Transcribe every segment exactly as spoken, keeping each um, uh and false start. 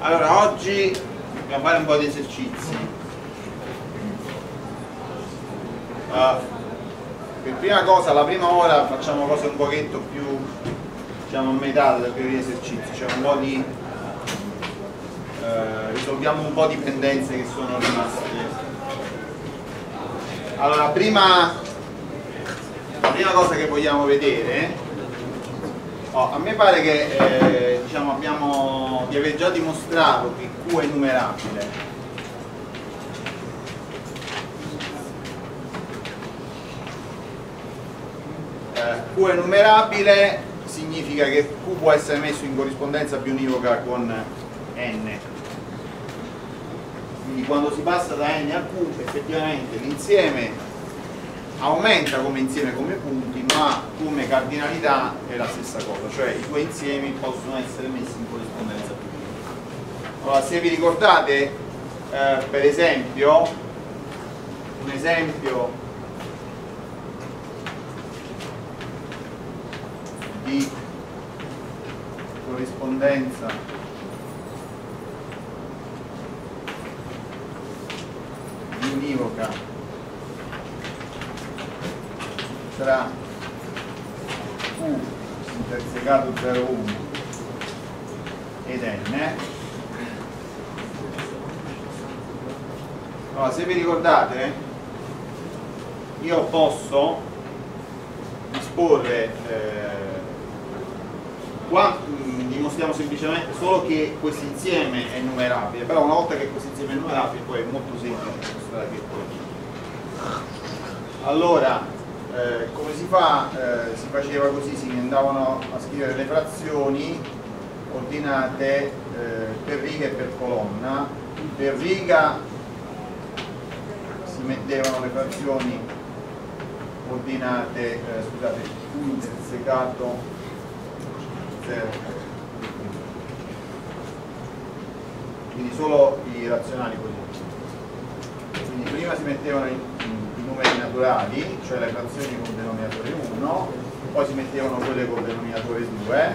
Allora, oggi dobbiamo fare un po' di esercizi. Uh, per prima cosa, la prima ora facciamo cose un pochetto più, diciamo, a metà del periodo di esercizi, cioè un po' di uh, risolviamo un po' di pendenze che sono rimaste. Allora, prima, la prima cosa che vogliamo vedere, oh, a me pare che eh, diciamo, abbiamo di aver già dimostrato che Q è numerabile. Eh, Q è numerabile significa che Q può essere messo in corrispondenza biunivoca con N. Quindi quando si passa da N a Q effettivamente l'insieme aumenta come insieme come punti, ma come cardinalità è la stessa cosa, cioè i due insiemi possono essere messi in corrispondenza biunivoca. Allora, se vi ricordate, eh, per esempio, un esempio di corrispondenza biunivoca tra Q intersecato zero uno ed N. Allora, se vi ricordate, io posso disporre eh, qua mh, dimostriamo semplicemente solo che questo insieme è numerabile, però una volta che questo insieme è numerabile poi è molto semplice dimostrare che poi. Allora, Eh, come si fa? Eh, si faceva così, si andavano a scrivere le frazioni ordinate eh, per riga e per colonna. Per riga si mettevano le frazioni ordinate, eh, scusate, Q intersecato zero, quindi solo i razionali così. Quindi prima si mettevano in numeri naturali, cioè le frazioni con denominatore uno, poi si mettevano quelle con denominatore due,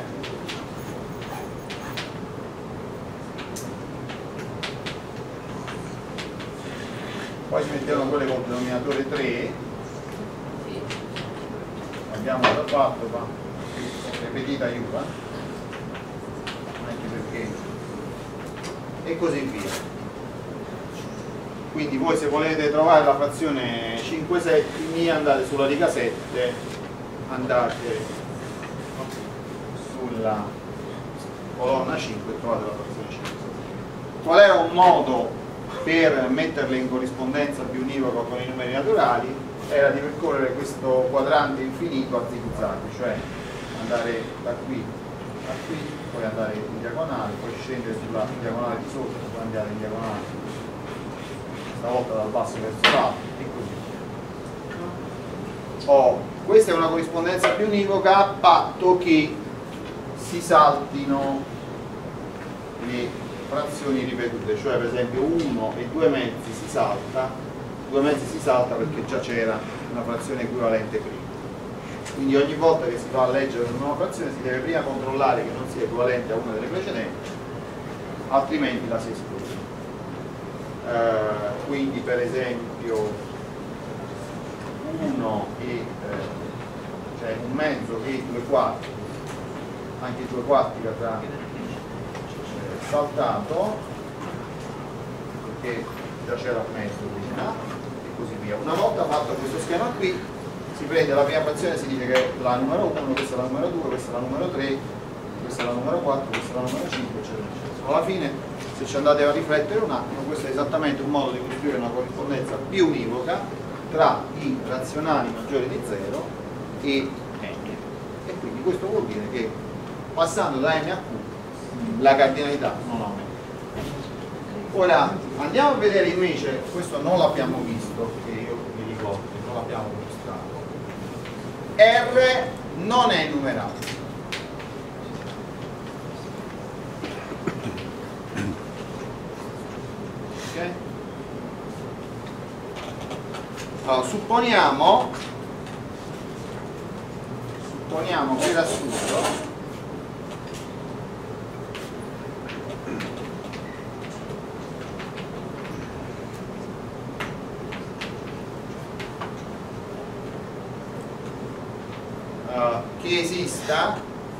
poi si mettevano quelle con denominatore tre, abbiamo già fatto, ma ripetita aiuta, anche perché, e così via. Quindi voi se volete trovare la frazione cinque settimi andate sulla riga sette, andate sulla colonna cinque e trovate la frazione cinque settimi. Qual era un modo per metterle in corrispondenza biunivoca con i numeri naturali? Era di percorrere questo quadrante infinito a zig-zag, cioè andare da qui a qui, poi andare in diagonale, poi scendere sulla diagonale di sotto, poi andare in diagonale stavolta dal basso verso l'alto e così. Oh, questa è una corrispondenza biunivoca a patto che si saltino le frazioni ripetute, cioè per esempio uno e due mezzi si salta, due mezzi si salta perché già c'era una frazione equivalente prima. Quindi ogni volta che si va a leggere una nuova frazione si deve prima controllare che non sia equivalente a una delle precedenti, altrimenti la si esclude. Uh, quindi per esempio uno e eh, cioè un mezzo e due quarti, anche due quarti verrà eh, saltato perché già c'era il mezzo prima e così via. Una volta fatto questo schema qui si prende la prima frazione, si dice che è la numero uno, questa è la numero due, questa è la numero tre, questa è la numero quattro, questa è la numero cinque, eccetera, eccetera. Alla fine, se ci andate a riflettere un attimo, questo è esattamente un modo di costruire una corrispondenza biunivoca tra i razionali maggiori di zero e n. E quindi questo vuol dire che passando da n a q la cardinalità non aumenta. Ora andiamo a vedere invece, questo non l'abbiamo visto, che io mi ricordo, non l'abbiamo mostrato. R non è numerabile. Allora, supponiamo supponiamo per assurdo che esista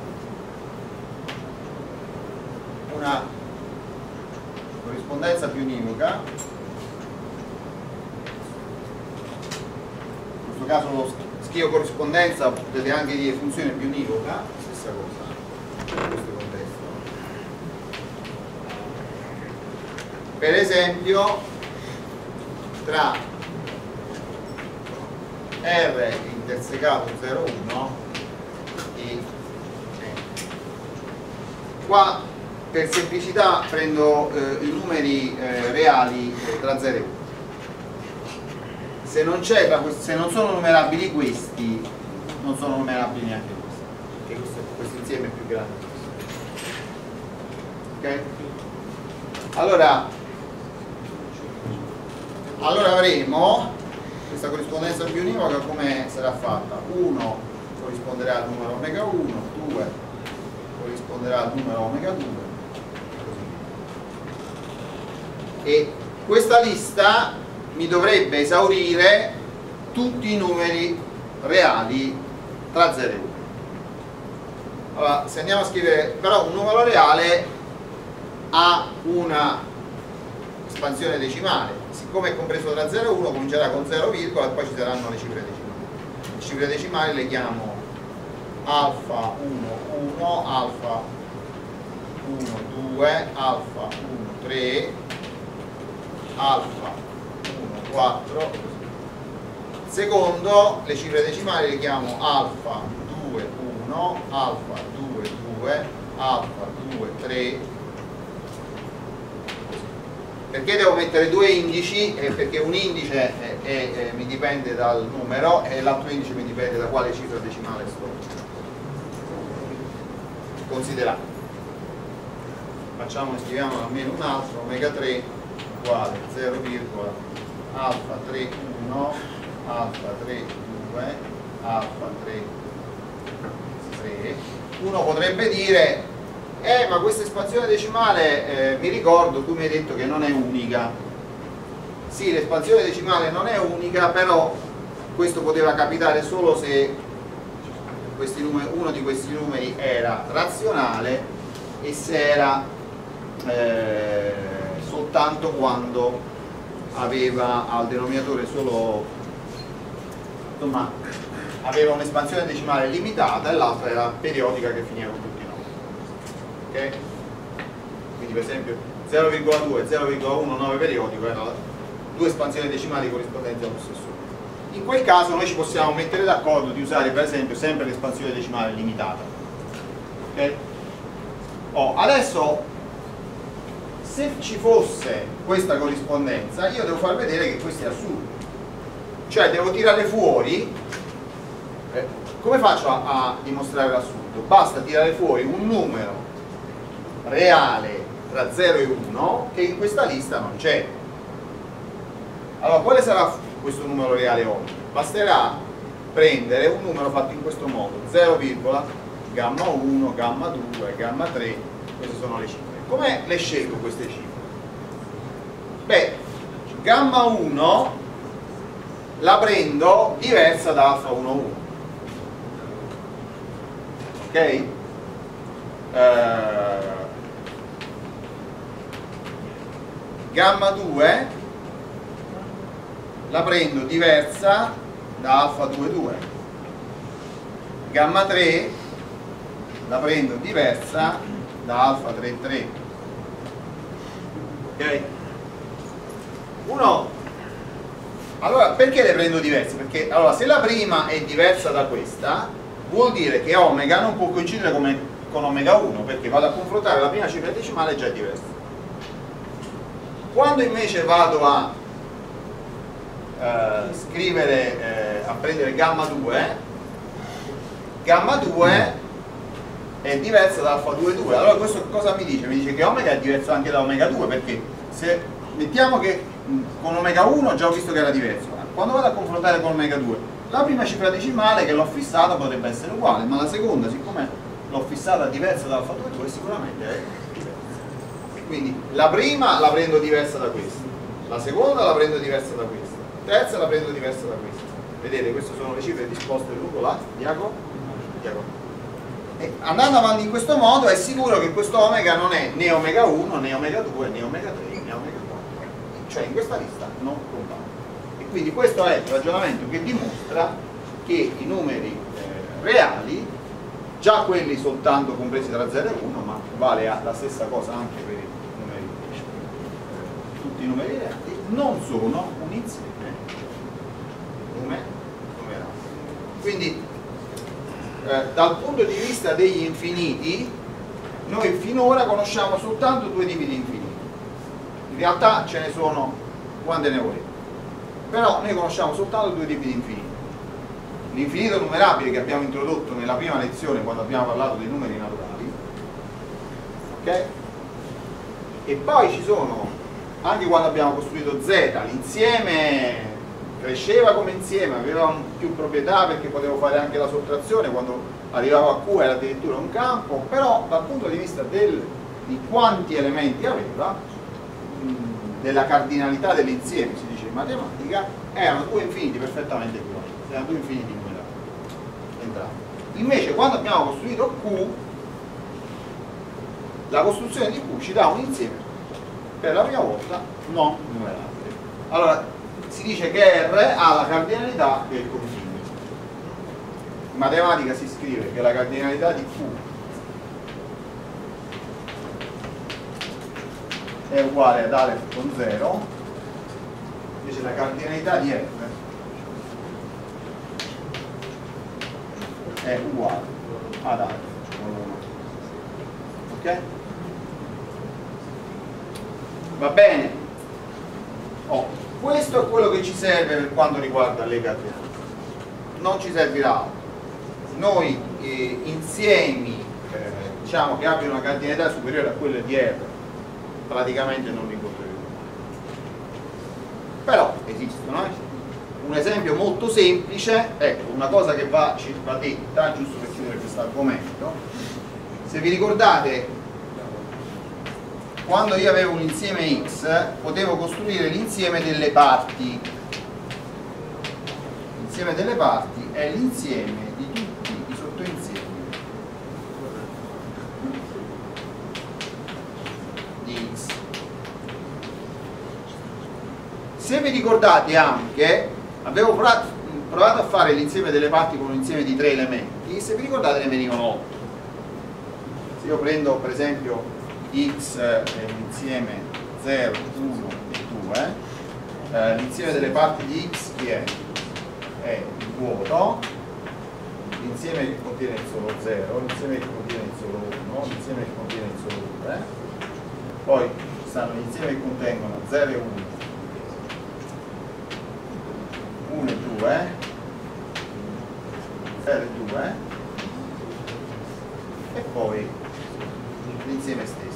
una corrispondenza più univoca, in questo caso lo schio corrispondenza potete anche dire funzione più univoca, stessa cosa in questo contesto. Per esempio tra R intersecato zero uno e qua per semplicità prendo eh, i numeri eh, reali eh, tra zero e uno. Se non, se non sono numerabili questi, non sono numerabili neanche questi, perché questo, questo insieme è più grande di questo. Ok? Allora, allora avremo questa corrispondenza più univoca. Come sarà fatta? uno corrisponderà al numero omega uno, due corrisponderà al numero omega due, e questa lista mi dovrebbe esaurire tutti i numeri reali tra zero e uno. Allora, se andiamo a scrivere, però un numero reale ha una espansione decimale, siccome è compreso tra zero e uno comincerà con zero, e poi ci saranno le cifre decimali. Le cifre decimali le chiamo alfa uno uno, alfa uno due, alfa uno tre, alfa uno quattro. Secondo, le cifre decimali le chiamo alfa due uno, alfa due due, alfa due tre. Perché devo mettere due indici? Eh, perché un indice è, è, è, mi dipende dal numero e l'altro indice mi dipende da quale cifra decimale sto considerando. Facciamo, scriviamo almeno un altro, omega tre uguale zero, alfa tre uno, alfa tre due, alfa tre tre. Uno potrebbe dire: eh ma questa espansione decimale eh, mi ricordo, tu mi hai detto che non è unica. Sì, l'espansione decimale non è unica, però questo poteva capitare solo se questi numeri, uno di questi numeri era razionale e se era eh, soltanto quando aveva al denominatore solo, insomma, aveva un'espansione decimale limitata e l'altra era periodica che finiva con tutti i numeri. Ok? Quindi per esempio zero virgola due e zero virgola uno nove periodico erano due espansioni decimali corrispondenti allo stesso numero. In quel caso noi ci possiamo mettere d'accordo di usare per esempio sempre l'espansione decimale limitata. Ok? Oh, adesso se ci fosse questa corrispondenza io devo far vedere che questo è assurdo, cioè devo tirare fuori eh, come faccio a, a dimostrare l'assurdo? Basta tirare fuori un numero reale tra zero e uno che in questa lista non c'è. Allora quale sarà questo numero reale oggi? Basterà prendere un numero fatto in questo modo: zero, gamma uno, gamma due, gamma tre, queste sono le cifre. Come le scelgo queste cifre? Beh, gamma uno la prendo diversa da alfa uno uno, ok? Eh, gamma due la prendo diversa da alfa due due, gamma tre la prendo diversa da alfa tre tre. Ok? Uno, allora perché le prendo diverse? Perché allora se la prima è diversa da questa vuol dire che omega non può coincidere come, con omega uno, perché vado a confrontare la prima cifra decimale e già è diversa. Quando invece vado a eh, scrivere eh, a prendere gamma due, gamma due è diversa da alfa due due, allora questo cosa mi dice? Mi dice che omega è diverso anche da omega due, perché se mettiamo che con omega uno già ho visto che era diverso, quando vado a confrontare con omega due la prima cifra decimale che l'ho fissata potrebbe essere uguale, ma la seconda, siccome l'ho fissata diversa da alfa due due, sicuramente è diversa. Quindi la prima la prendo diversa da questa, la seconda la prendo diversa da questa, la terza la prendo diversa da questa. Vedete, queste sono le cifre disposte lungo la diagonale. E andando avanti in questo modo è sicuro che questo omega non è né omega uno, né omega due, né omega tre, né omega quattro, cioè in questa lista non compare. E quindi questo è il ragionamento che dimostra che i numeri eh, reali, già quelli soltanto compresi tra zero e uno, ma vale la stessa cosa anche per i numeri, eh, tutti i numeri reali, non sono un insieme numerato. Quindi eh, dal punto di vista degli infiniti noi finora conosciamo soltanto due tipi di infiniti. In realtà ce ne sono quante ne volete, però noi conosciamo soltanto due tipi di infiniti: l'infinito numerabile che abbiamo introdotto nella prima lezione quando abbiamo parlato dei numeri naturali, ok? E poi ci sono, anche quando abbiamo costruito Z, l'insieme cresceva come insieme, aveva più proprietà perché potevo fare anche la sottrazione, quando arrivavo a Q era addirittura un campo, però dal punto di vista del, di quanti elementi aveva, mh, della cardinalità dell'insieme, si dice in matematica, erano due infiniti perfettamente equivalenti, erano due infiniti numerati, entrambi. Invece quando abbiamo costruito Q, la costruzione di Q ci dà un insieme per la prima volta non numerabile. Allora, si dice che R ha la cardinalità del continuo. In matematica si scrive che la cardinalità di Q è uguale ad Aleph con zero, invece la cardinalità di R è uguale ad Aleph con uno. Ok? Va bene? Oh. Questo è quello che ci serve per quanto riguarda le cardinalità, non ci servirà altro. Noi eh, insiemi eh, diciamo che abbiano una cardinalità superiore a quella di R praticamente non li incontreremo, però esistono. Eh? Un esempio molto semplice, ecco, una cosa che va, ci va detta giusto per chiudere questo argomento: se vi ricordate, quando io avevo un insieme X potevo costruire l'insieme delle parti. L'insieme delle parti è l'insieme di tutti i sottoinsiemi di X. Se vi ricordate anche, avevo provato a fare l'insieme delle parti con un insieme di tre elementi, se vi ricordate ne venivano otto. Se io prendo per esempio X è l'insieme zero, uno e due, eh, l'insieme delle parti di X che è? È il vuoto, l'insieme che contiene il solo zero, l'insieme che contiene il solo uno, l'insieme che contiene il solo due, poi ci stanno gli insiemi che contengono zero e uno, uno e due, zero e due, e poi l'insieme stesso.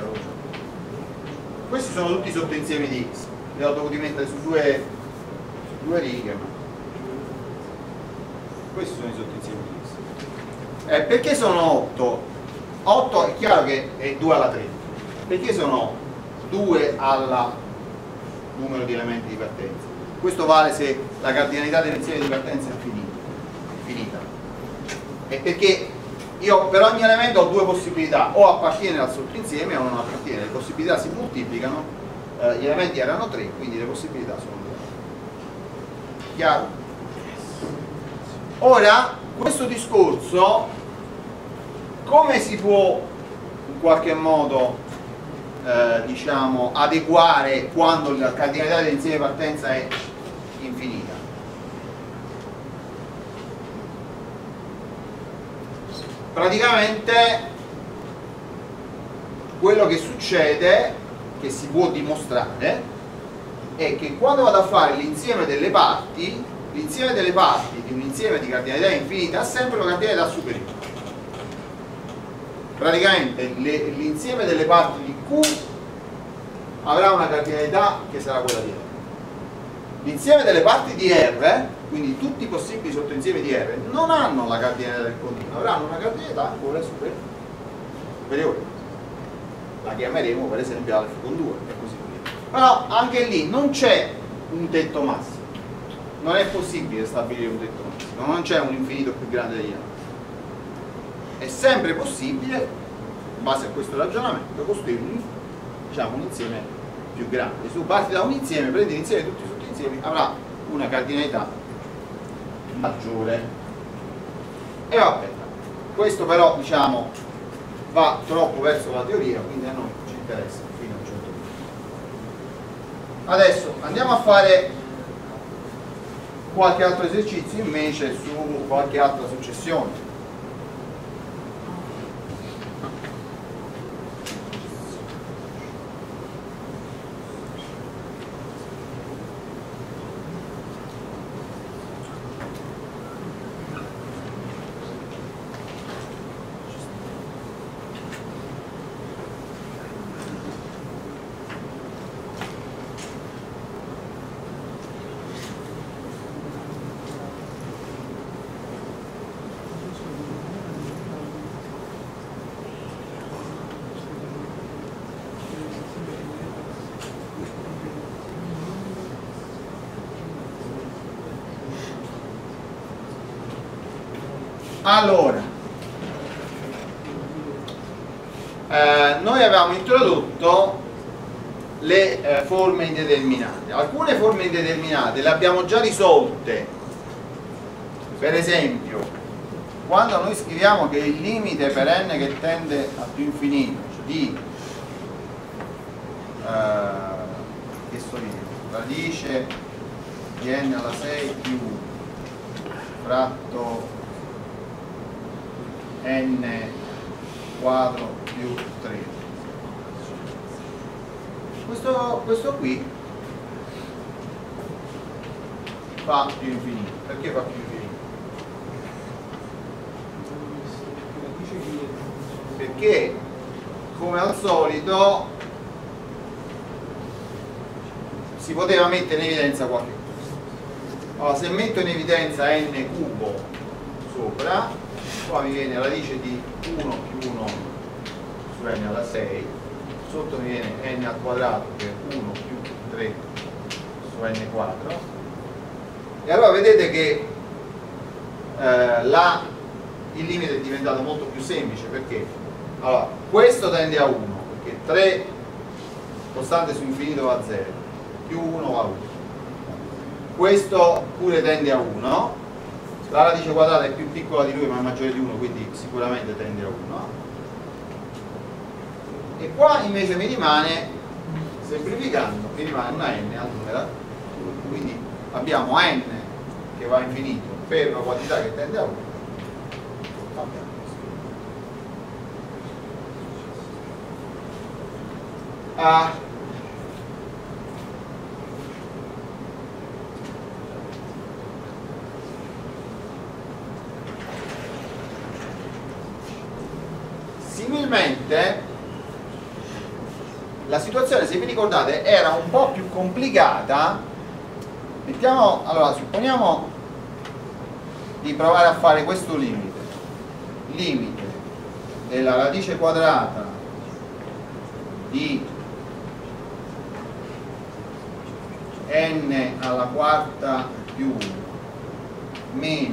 Questi sono tutti sottoinsiemi di X, li ho dovuti mettere su due, su due righe, ma questi sono i sottoinsiemi di X. Eh, perché sono otto? otto è chiaro che è due alla tre. Perché sono due al numero di elementi di partenza? Questo vale se la cardinalità dell'insieme di partenza è finita. È finita. E perché io per ogni elemento ho due possibilità: o appartiene al sottoinsieme o non appartiene. Le possibilità si moltiplicano, eh, gli elementi erano tre, quindi le possibilità sono due. Chiaro? Ora, questo discorso come si può in qualche modo eh, diciamo adeguare quando la cardinalità dell'insieme di partenza è infinita? Praticamente quello che succede, che si può dimostrare, è che quando vado a fare l'insieme delle parti, l'insieme delle parti di un insieme di cardinalità infinita ha sempre una cardinalità superiore. Praticamente l'insieme delle parti di Q avrà una cardinalità che sarà quella di R. L'insieme delle parti di R, quindi tutti i possibili sottoinsiemi di R, non hanno la cardinalità del continuo, avranno una cardinalità ancora superiore. La chiameremo per esempio alfa con due e così via. Però anche lì non c'è un tetto massimo, non è possibile stabilire un tetto massimo, non c'è un infinito più grande degli altri. è sempre possibile, in base a questo ragionamento, costruire un, diciamo, un insieme più grande. Se tu parti da un insieme, prendi l'insieme di tutti i sottoinsiemi, avrà una cardinalità maggiore. E vabbè, questo però, diciamo, va troppo verso la teoria, quindi a noi ci interessa fino a un certo punto. Adesso andiamo a fare qualche altro esercizio invece su qualche altra successione. Allora, eh, noi avevamo introdotto le eh, forme indeterminate. Alcune forme indeterminate le abbiamo già risolte. Per esempio, quando noi scriviamo che il limite per n che tende a più infinito di eh, che so io, radice di n alla sei più fratto n quadro più tre, questo, questo qui fa più infinito. Perché fa più infinito? Perché come al solito si poteva mettere in evidenza qualche cosa. Allora, se metto in evidenza n cubo sopra, qua mi viene radice di uno più uno su n alla sei, sotto mi viene n al quadrato che è uno più tre su n quadro, e allora vedete che eh, la, il limite è diventato molto più semplice. Perché? Allora, questo tende a uno, perché tre costante su infinito va a zero, più uno va a uno. Questo pure tende a uno, la radice quadrata è più piccola di lui ma è maggiore di uno, quindi sicuramente tende a uno. E qua invece mi rimane, semplificando, mi rimane una n al numero, quindi abbiamo n che va a infinito per una quantità che tende a uno. Ah, similmente la situazione, se vi ricordate, era un po' più complicata. Mettiamo, allora, supponiamo di provare a fare questo limite, limite della radice quadrata di n alla quarta più uno meno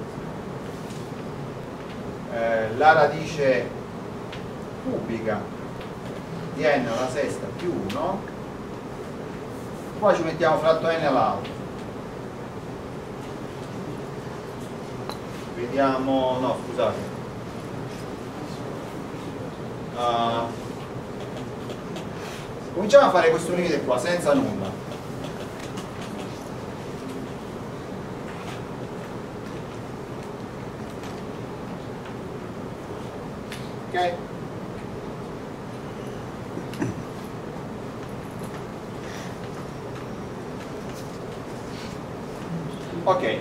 eh, la radice cubica di n alla sesta più uno, poi ci mettiamo fratto n all'altro, vediamo, no scusate, uh, cominciamo a fare questo limite qua senza nulla. Ok? Ok,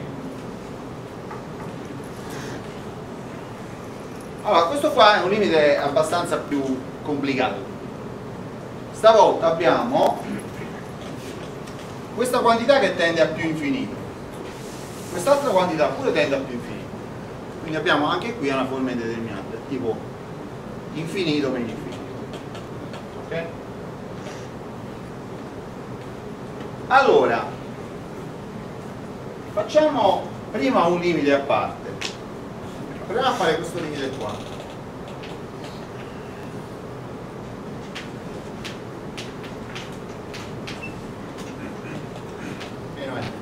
allora questo qua è un limite abbastanza più complicato. Stavolta abbiamo questa quantità che tende a più infinito, quest'altra quantità pure tende a più infinito, quindi abbiamo anche qui una forma indeterminata tipo infinito meno infinito. Ok? Allora facciamo prima un limite a parte. proviamo a fare questo limite qua. Meno n.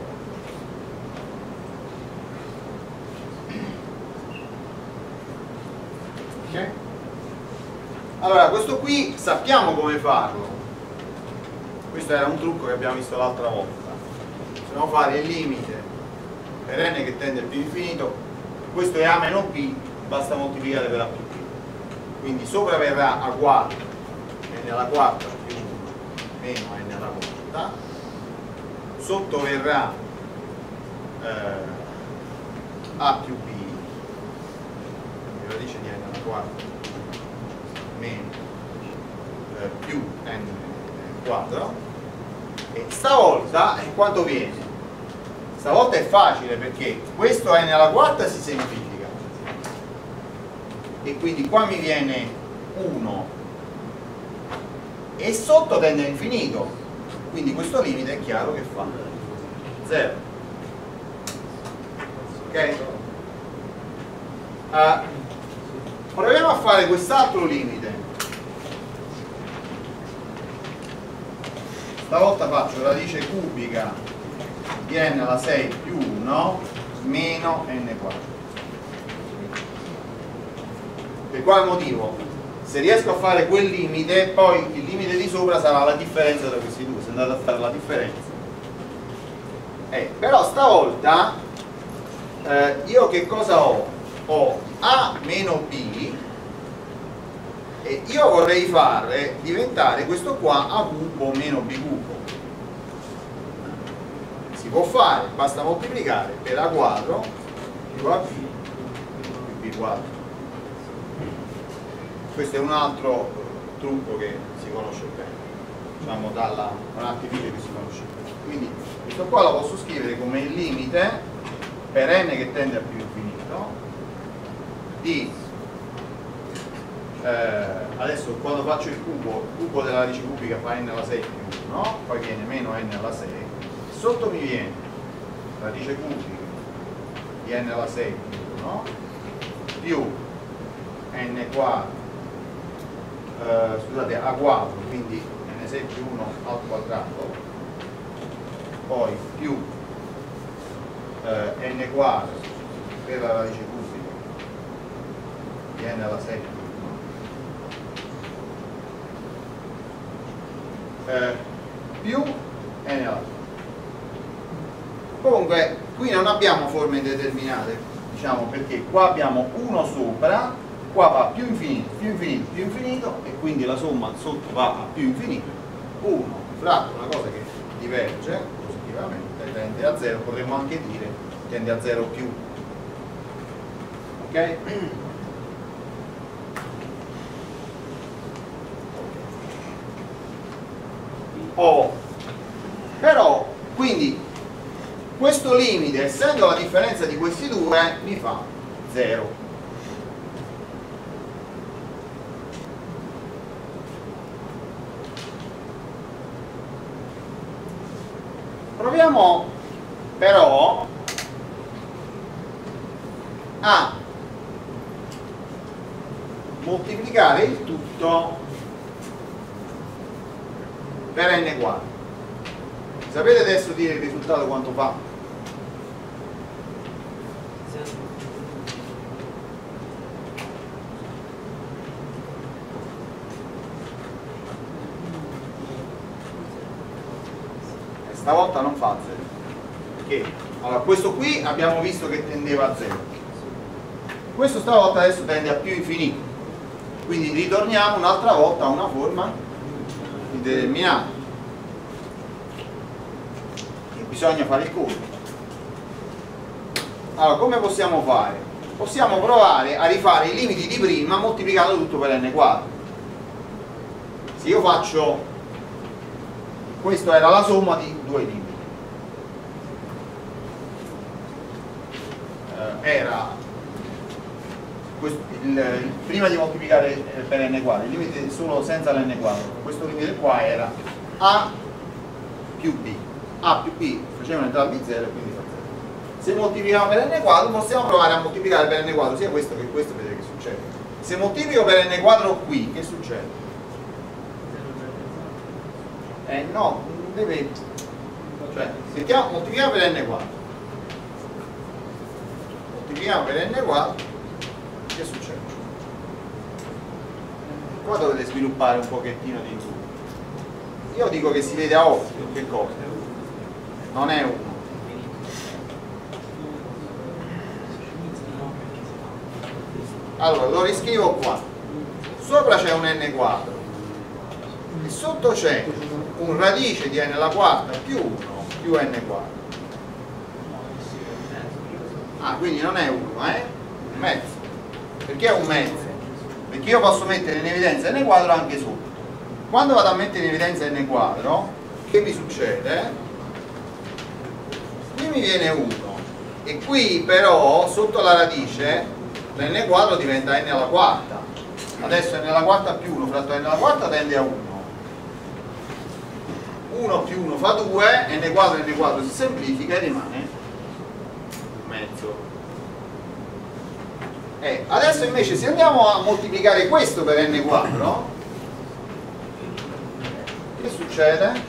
Ok? Allora, questo qui sappiamo come farlo. Questo era un trucco che abbiamo visto l'altra volta. Dobbiamo fare il limite per n che tende al più infinito. Questo è a meno b, basta moltiplicare per a più b. Quindi sopra verrà a quattro, n alla quarta più uno, meno n alla quarta. Sotto verrà eh, a più b, radice di n alla quarta, meno eh, più n quadro. E stavolta eh, quanto viene? Stavolta è facile perché questo n alla quarta si semplifica e quindi qua mi viene uno e sotto tende all'infinito, quindi questo limite è chiaro che fa zero. Ok? Uh, proviamo a fare quest'altro limite. Stavolta faccio radice cubica di n alla sei più uno meno n quadro. Per quale motivo? Se riesco a fare quel limite, poi il limite di sopra sarà la differenza tra questi due. Se andate a fare la differenza, eh, però stavolta eh, io che cosa ho? Ho a meno b e io vorrei fare diventare questo qua a cubo meno b cubo. Si può fare, basta moltiplicare per a quadro più ab più b quadro. Questo è un altro trucco che si conosce bene, diciamo dalla un artificio che si conosce bene. Quindi questo qua lo posso scrivere come il limite per n che tende a più infinito di eh, adesso quando faccio il cubo, il cubo della radice cubica fa n alla sei più uno, poi viene meno n alla sei, sotto mi viene radice cubica di n alla sei più uno più n quadro eh, scusate a quadro, quindi n sei più uno al quadrato, poi più eh, n quadro per la radice cubica di n alla sei più Eh, più n alla quattro. Comunque qui non abbiamo forme indeterminate, diciamo, perché qua abbiamo uno sopra, qua va più infinito, più infinito, più infinito e quindi la somma sotto va a più infinito, uno fratto una cosa che diverge positivamente tende a zero, potremmo anche dire tende a zero più. Ok? Oh. Però quindi questo limite, essendo la differenza di questi due, mi fa zero. Proviamo però a moltiplicare il tutto per n quadro. Sapete adesso dire il risultato quanto fa? E stavolta non fa zero. Perché? Allora, questo qui abbiamo visto che tendeva a zero. Questo stavolta adesso tende a più infinito. Quindi ritorniamo un'altra volta a una forma indeterminata. E bisogna fare il conto. Allora, come possiamo fare? Possiamo provare a rifare i limiti di prima moltiplicando tutto per n quadro. Se io faccio, questo era la somma di due limiti, eh, era questo, il, il, prima di moltiplicare per n quadro, il limite solo senza l'n quadro, questo limite qua era a più b, a più b faceva un'entrata di zero e quindi fa zero. Se moltiplichiamo per n quadro possiamo provare a moltiplicare per n quadro sia questo che questo e vedere che succede. Se moltiplico per n quadro qui, che succede? Eh no, deve... cioè, mettiamo, moltiplichiamo per n quadro. Moltiplichiamo per n quadro, che succede? Qua dovete sviluppare un pochettino di intuito. Io dico che si vede a occhio, che cosa? Non è uno. Allora, lo riscrivo qua. Sopra c'è un n quadro e sotto c'è un radice di n alla quarta più uno più n quadro. Ah, quindi non è uno, eh? Un mezzo. Perché è un mezzo? Perché io posso mettere in evidenza n quadro anche sotto. Quando vado a mettere in evidenza n quadro, che mi succede? Qui mi viene uno e qui però sotto la radice l'n quadro diventa n alla quarta. Adesso n alla quarta più uno fratto n alla quarta tende a uno. uno più uno fa due, n quadro n quadro si semplifica e rimane mezzo. Eh, adesso invece se andiamo a moltiplicare questo per n quadro, che succede?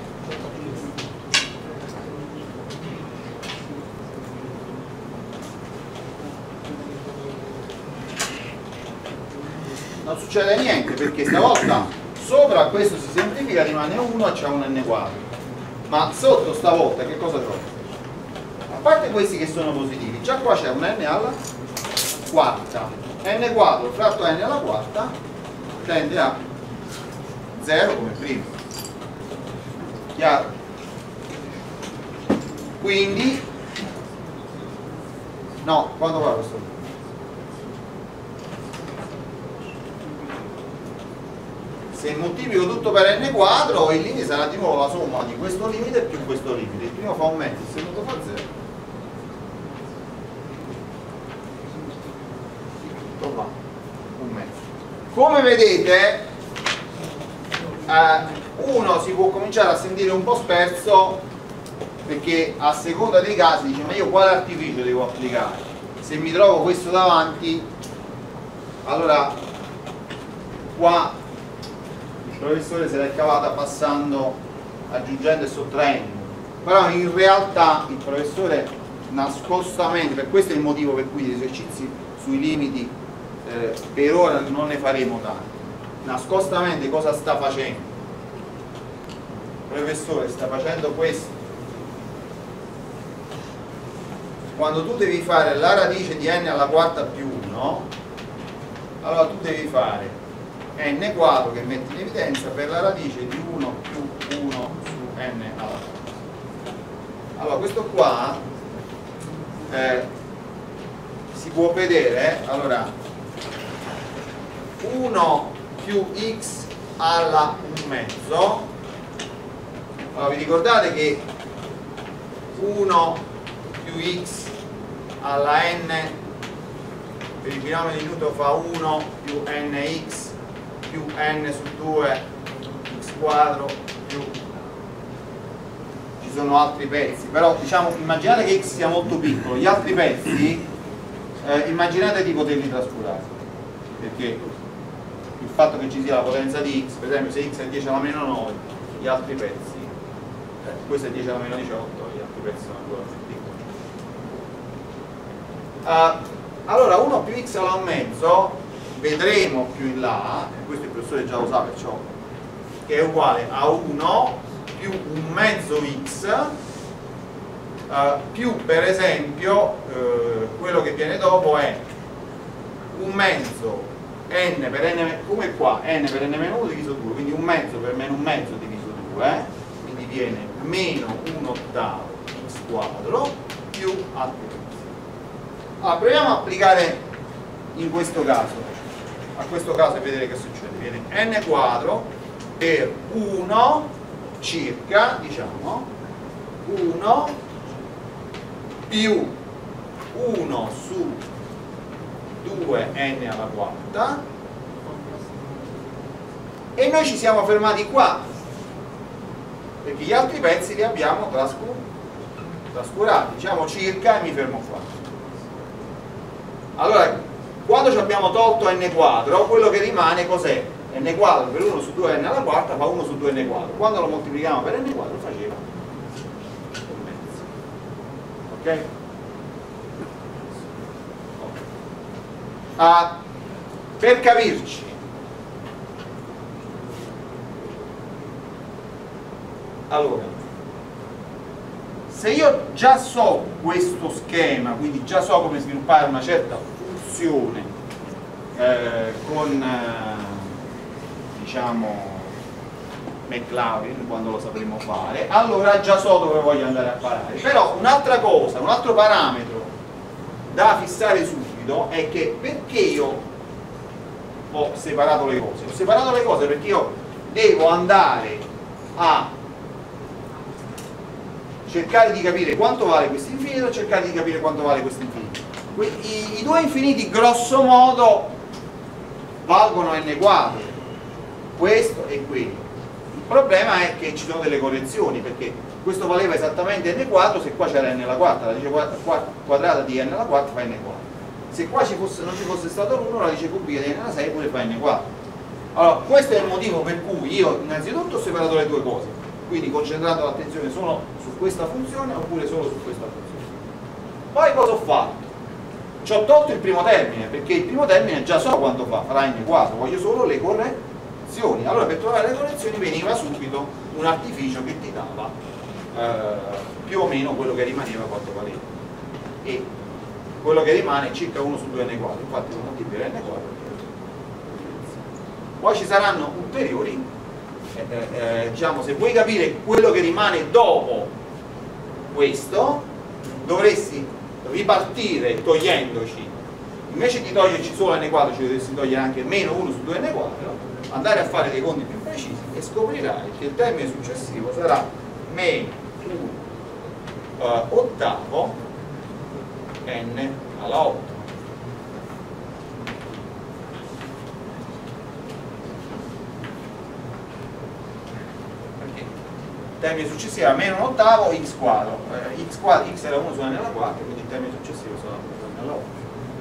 Non succede niente perché stavolta sopra questo si semplifica, rimane uno e c'è un n quadro, ma sotto stavolta che cosa trovo? A parte questi che sono positivi, già qua c'è un n alla quarta, n quadro fratto n alla quarta tende a zero come prima, chiaro? Quindi no, quando va questo? Se moltiplico tutto per n quadro, il limite sarà di nuovo la somma di questo limite più questo limite. Il primo fa un mezzo, il secondo fa zero. Tutto va, un mezzo. Come vedete, eh, uno si può cominciare a sentire un po' sperso perché a seconda dei casi dice ma io quale artificio devo applicare? Se mi trovo questo davanti, allora qua il professore se l'è cavata passando, aggiungendo e sottraendo, però in realtà il professore nascostamente, per questo è il motivo per cui gli esercizi sui limiti eh, per ora non ne faremo tanti, nascostamente cosa sta facendo? Il professore sta facendo questo: quando tu devi fare la radice di n alla quarta più uno, allora tu devi fare n quadro che metti in evidenza per la radice di uno più uno su n alla quarta. Allora questo qua eh, si può vedere, allora uno più x alla un mezzo. Allora vi ricordate che uno più x alla n per il binomio di Newton fa uno più nx più n su due x quadro più, ci sono altri pezzi, però diciamo immaginate che x sia molto piccolo, gli altri pezzi eh, immaginate di poterli trascurare, perché il fatto che ci sia la potenza di x, per esempio se x è dieci alla meno nove, gli altri pezzi eh, questo è dieci alla meno diciotto, gli altri pezzi sono ancora più piccoli. Uh, allora uno più x alla un mezzo vedremo più in là, questo il professore già lo sa perciò, che è uguale a uno più un mezzo x eh, più per esempio eh, quello che viene dopo è un mezzo n per n, come qua, n per n meno uno diviso due, quindi un mezzo per meno un mezzo diviso due, quindi viene meno un ottavo x quadro più altri mezzi. Allora proviamo a applicare in questo caso a questo caso e vedere che succede. Viene n quadro per uno circa, diciamo uno più uno su due n alla quarta, e noi ci siamo fermati qua perché gli altri pezzi li abbiamo trascurati. trascurati, diciamo circa e mi fermo qua. Allora, quando ci abbiamo tolto n quadro, quello che rimane cos'è? N quadro per uno su due n alla quarta fa uno su due n quadro. Quando lo moltiplichiamo per n quadro faceva un mezzo. Ok? Ah, per capirci, allora, se io già so questo schema, quindi già so come sviluppare una certa funzione eh, con eh, diciamo Maclaurin, quando lo sapremo fare, allora già so dove voglio andare a parare. Però un'altra cosa, un altro parametro da fissare subito è che perché io ho separato le cose? Ho separato le cose perché io devo andare a cercare di capire quanto vale questo infinito e cercare di capire quanto vale questo infinito. I, i due infiniti grosso modo valgono n quadro, questo e quello. Il problema è che ci sono delle correzioni, perché questo valeva esattamente n quadro se qua c'era n alla quarta, la radice quadrata di n alla quarta fa n quadro. Se qua ci fosse, non ci fosse stato l'uno, la radice cubica di n alla sei pure fa n quadro. Allora, questo è il motivo per cui io innanzitutto ho separato le due cose, quindi concentrato l'attenzione solo su questa funzione oppure solo su questa funzione. Poi cosa ho fatto? Ci ho tolto il primo termine, perché il primo termine già so quanto fa, farà n quadro, voglio solo le correzioni. Allora per trovare le correzioni veniva subito un artificio che ti dava eh, più o meno quello che rimaneva quanto valeva. E quello che rimane è circa uno su due n quadro, infatti lo moltiplico n quadro. Poi ci saranno ulteriori, eh, eh, diciamo, se vuoi capire quello che rimane dopo questo, dovresti ripartire togliendoci, invece di toglierci solo n quadro ci dovresti togliere anche meno uno su due n quadro, andare a fare dei conti più precisi e scoprirai che il termine successivo sarà meno uno uh, ottavo n alla otto. Perché il termine successivo era meno un ottavo x quadro, eh, x, quadro, x era uno su n alla quattro, quindi il termine successivo sarà uno su n alla otto.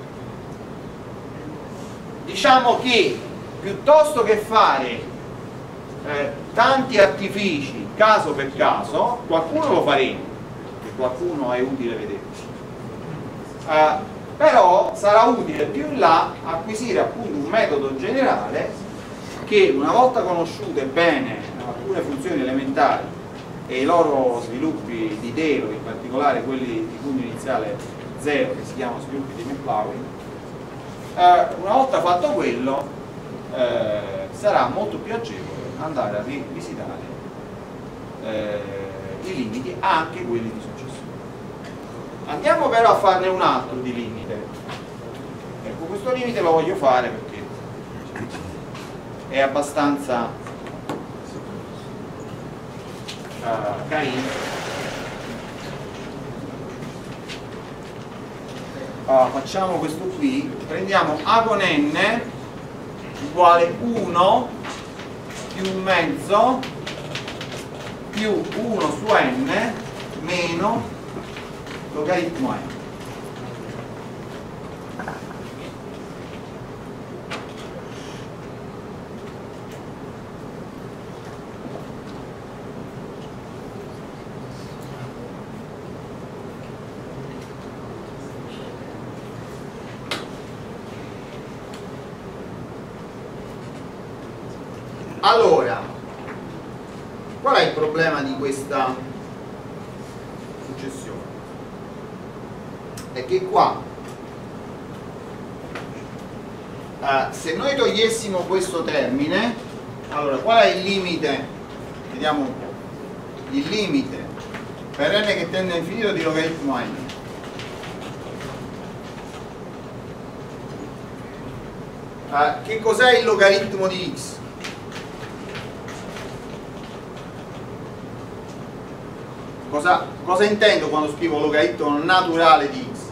Diciamo che piuttosto che fare eh, tanti artifici caso per caso, qualcuno lo faremo, perché qualcuno è utile vedere. Uh, però sarà utile più in là acquisire appunto un metodo generale che, una volta conosciute bene alcune funzioni elementari e i loro sviluppi di Taylor, in particolare quelli di punto iniziale zero che si chiamano sviluppi di Maclaurin, uh, una volta fatto quello uh, sarà molto più agevole andare a rivisitare uh, i limiti, anche quelli di successione. Andiamo però a farne un altro di limite. Ecco, questo limite lo voglio fare perché è abbastanza uh, carino. Uh, facciamo questo qui, prendiamo a con n uguale uno più un mezzo più uno su n meno logaritmo n. Allora, qual è il problema di questa successione? È che qua uh, se noi togliessimo questo termine, allora qual è il limite? Vediamo un po'. Il limite per n che tende a infinito di logaritmo n. Uh, che cos'è il logaritmo di x? Cosa, cosa intendo quando scrivo logaritmo naturale di x?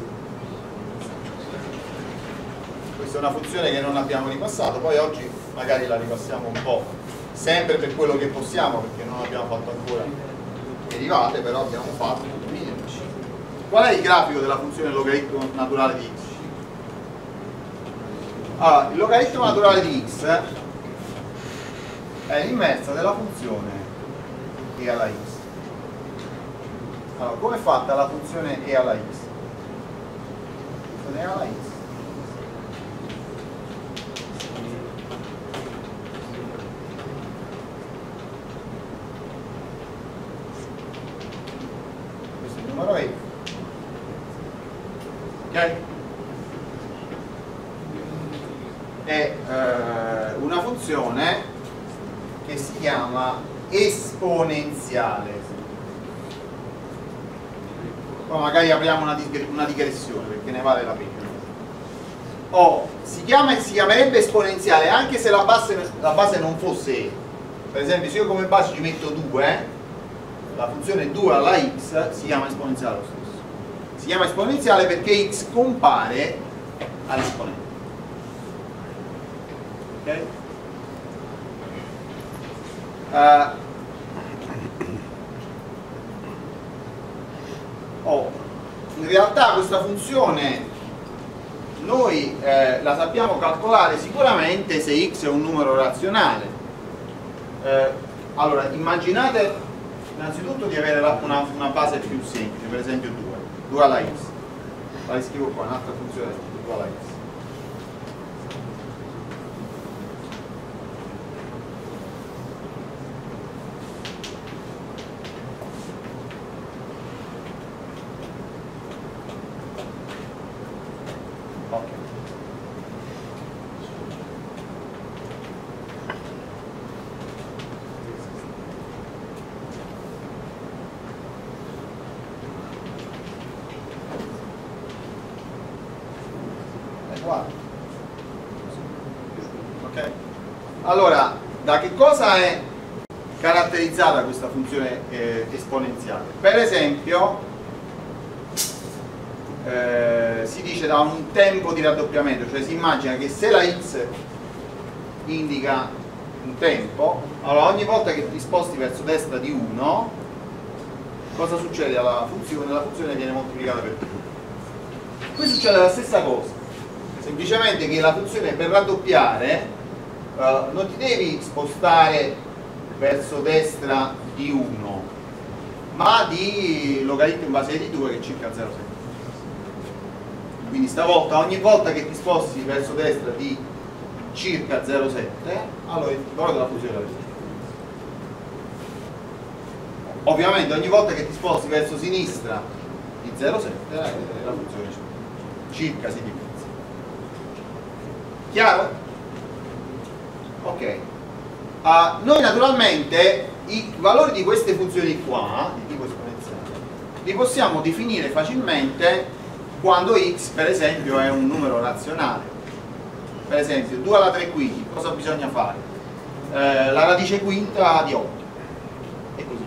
Questa è una funzione che non abbiamo ripassato, poi oggi magari la ripassiamo un po', sempre per quello che possiamo, perché non abbiamo fatto ancora derivate, però abbiamo fatto il minimo. qual è il grafico della funzione logaritmo naturale di x? Allora, il logaritmo naturale di x è l'inversa della funzione e alla x. Allora, come è fatta la funzione e alla x? La funzione e alla x questo è il numero e, ok? È eh, una funzione che si chiama esponenziale. Poi magari apriamo una, una digressione perché ne vale la pena. O si, chiama, si chiamerebbe esponenziale anche se la base, la base non fosse e. Per esempio, se io come base ci metto due, la funzione due alla x si chiama esponenziale lo stesso. Si chiama esponenziale perché x compare all'esponente. Ok? Uh, oh, in realtà questa funzione noi eh, la sappiamo calcolare sicuramente se x è un numero razionale. Eh, allora, immaginate innanzitutto di avere una, una base più semplice, per esempio due, due alla x. La scrivo qua, un'altra funzione due alla x. Ok? Allora, da che cosa è caratterizzata questa funzione eh, esponenziale? Per esempio, eh, si dice da un tempo di raddoppiamento, cioè si immagina che se la x indica un tempo, allora ogni volta che ti sposti verso destra di uno, cosa succede alla funzione? La funzione viene moltiplicata per due. Qui succede la stessa cosa, semplicemente che la funzione per raddoppiare Uh, non ti devi spostare verso destra di uno, ma di logaritmo in base di due che è circa zero virgola sette. Quindi stavolta ogni volta che ti sposti verso destra di circa zero virgola sette, allora il valore della funzione è raddoppia. Ovviamente ogni volta che ti sposti verso sinistra di zero virgola sette la funzione circa si dimezza. Chiaro? Ok, uh, noi naturalmente i valori di queste funzioni qua, di tipo esponenziale, li possiamo definire facilmente quando x per esempio è un numero razionale. Per esempio due alla tre quinti, cosa bisogna fare? Eh, la radice quinta di otto e così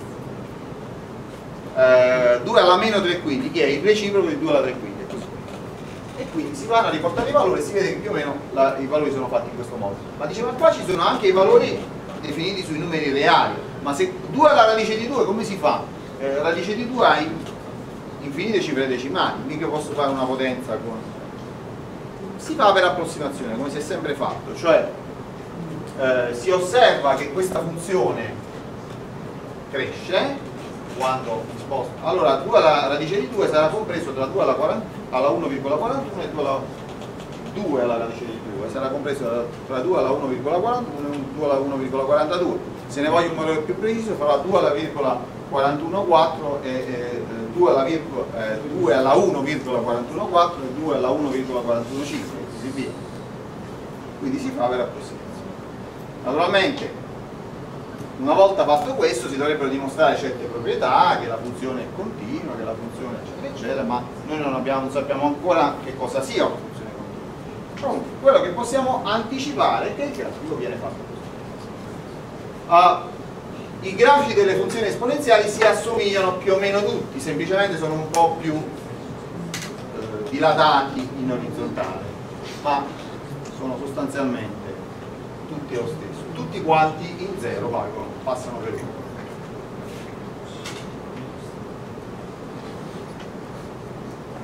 eh, due alla meno tre quinti, che è il reciproco di due alla tre quinti e così via. E quindi si vanno a riportare i valori e si vede che più o meno la, i valori sono fatti in questo modo. Ma diceva qua ci sono anche i valori definiti sui numeri reali, ma se due alla radice di due come si fa? Eh, radice di due ha infinite cifre decimali, mica posso fare una potenza con... si fa per approssimazione come si è sempre fatto, cioè eh, si osserva che questa funzione cresce quando si sposta. Allora due alla radice di due sarà compreso tra due alla uno virgola quarantuno e due alla due alla radice di due sarà compreso tra due alla uno virgola quarantuno e due alla uno virgola quarantadue. Se ne voglio un valore più preciso farà due alla virgola quarantuno e eh, due alla, virgola, eh, due alla uno virgola quarantuno e due alla uno virgola quarantuno e così via. Quindi si fa per approssimazione. Naturalmente una volta fatto questo si dovrebbero dimostrare certe proprietà, che la funzione è continua, che la funzione eccetera eccetera, ma noi non, abbiamo, non sappiamo ancora che cosa sia una funzione continua. Comunque, quello che possiamo anticipare è che il grafico viene fatto così. Uh, I grafici delle funzioni esponenziali si assomigliano più o meno tutti, semplicemente sono un po' più eh, dilatati in orizzontale, ma sono sostanzialmente tutti lo stesso. Tutti quanti in zero valgono, passano per uno.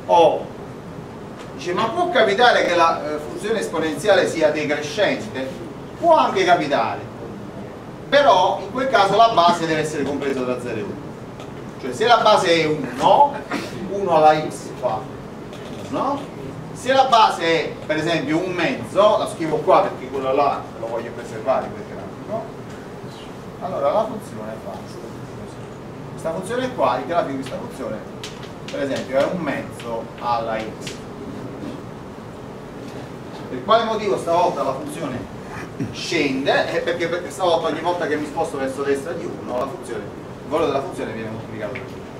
O dice, ma può capitare che la eh, funzione esponenziale sia decrescente? Può anche capitare, però in quel caso la base deve essere compresa tra zero e uno. Cioè se la base è uno, uno alla x fa uno. Se la base è per esempio un mezzo, la scrivo qua perché quello là lo voglio preservare quel grafico, allora la funzione fa questa funzione qua, il grafico di questa funzione per esempio è un mezzo alla x. Per quale motivo stavolta la funzione scende? È perché, perché stavolta ogni volta che mi sposto verso destra di uno la funzione, il valore della funzione viene moltiplicato per due.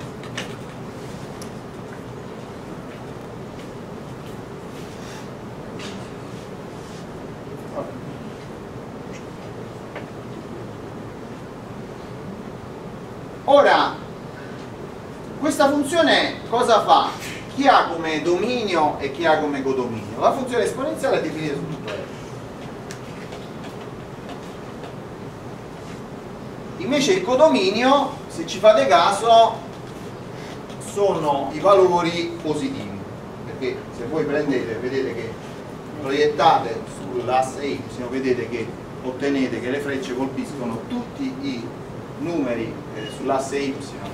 Ora, questa funzione cosa fa? Chi ha come dominio e chi ha come codominio? La funzione esponenziale è definita su tutto R. Invece il codominio, se ci fate caso, sono i valori positivi, perché se voi prendete, vedete che proiettate sull'asse y, vedete che ottenete che le frecce colpiscono tutti i numeri eh, sull'asse y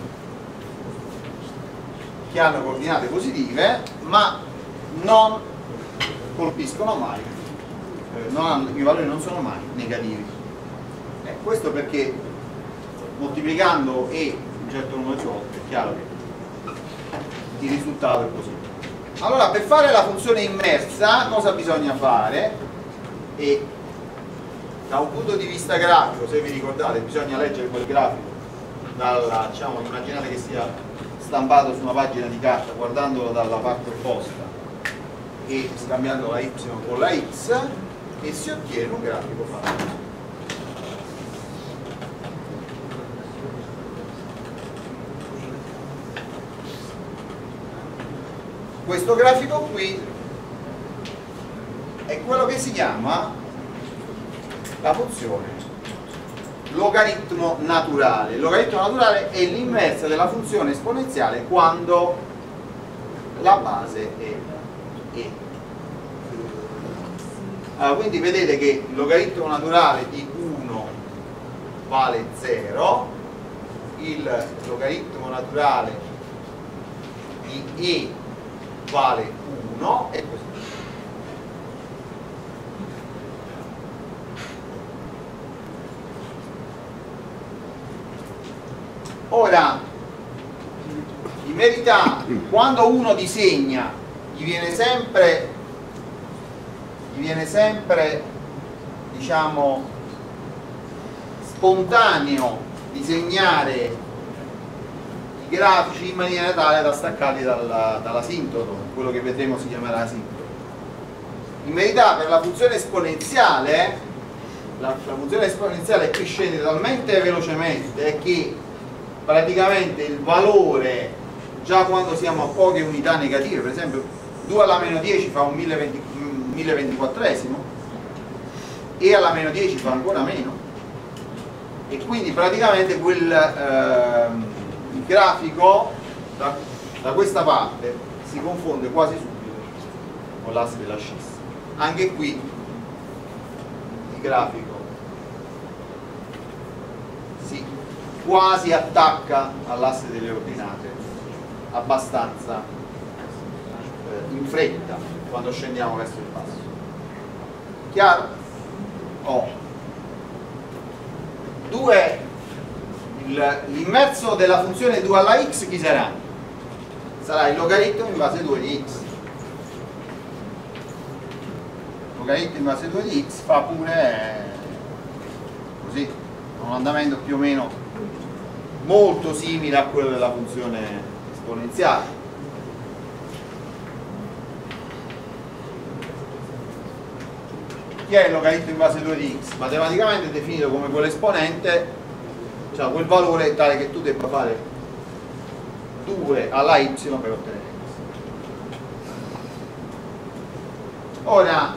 che hanno coordinate positive, ma non colpiscono mai, eh, non hanno, i valori non sono mai negativi. Eh, questo perché moltiplicando e un certo numero di volte è chiaro che il risultato è positivo. Allora, per fare la funzione immersa cosa bisogna fare? E da un punto di vista grafico, se vi ricordate, bisogna leggere quel grafico dalla, diciamo, immaginate che sia stampato su una pagina di carta, guardandolo dalla parte opposta e scambiando la y con la x, e si ottiene un grafico fatto. Questo grafico qui è quello che si chiama la funzione logaritmo naturale. Il logaritmo naturale è l'inversa della funzione esponenziale quando la base è e. Allora, quindi vedete che il logaritmo naturale di uno vale zero, il logaritmo naturale di e vale uno e così. Ora, in verità, quando uno disegna, gli viene sempre, gli viene sempre, diciamo, spontaneo disegnare i grafici in maniera tale da staccarli dalla, dall'asintoto, quello che vedremo si chiamerà asintoto. In verità, per la funzione esponenziale, la, la funzione esponenziale qui scende talmente velocemente che praticamente il valore, già quando siamo a poche unità negative, per esempio due alla meno dieci fa un milleventiquattresimo e alla meno dieci fa ancora meno, e quindi praticamente quel ehm, il grafico da, da questa parte si confonde quasi subito con l'asse della scissa. Anche qui il grafico si quasi attacca all'asse delle ordinate abbastanza eh, in fretta quando scendiamo verso il basso. Chiaro? Oh. due L'immerso della funzione due alla x chi sarà? Sarà il logaritmo in base due di x. Il logaritmo in base due di x fa pure così, un andamento più o meno molto simile a quello della funzione esponenziale. Chi è il logaritmo in base due di x? Matematicamente è definito come quell'esponente, cioè quel valore tale che tu debba fare due alla y per ottenere x. Ora,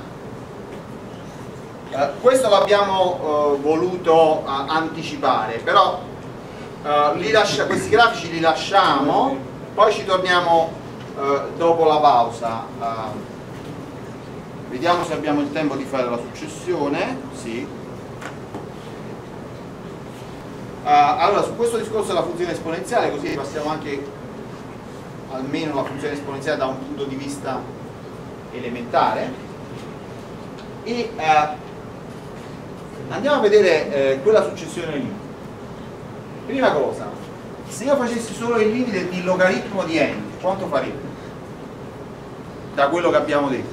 eh, questo l'abbiamo eh, voluto eh, anticipare, però eh, li lascia, questi grafici li lasciamo, poi ci torniamo eh, dopo la pausa eh, vediamo se abbiamo il tempo di fare la successione. Sì. Uh, allora, su questo discorso della funzione esponenziale, così passiamo anche almeno la funzione esponenziale da un punto di vista elementare, e uh, andiamo a vedere uh, quella successione lì. Prima cosa, se io facessi solo il limite di logaritmo di n, quanto farebbe? Da quello che abbiamo detto.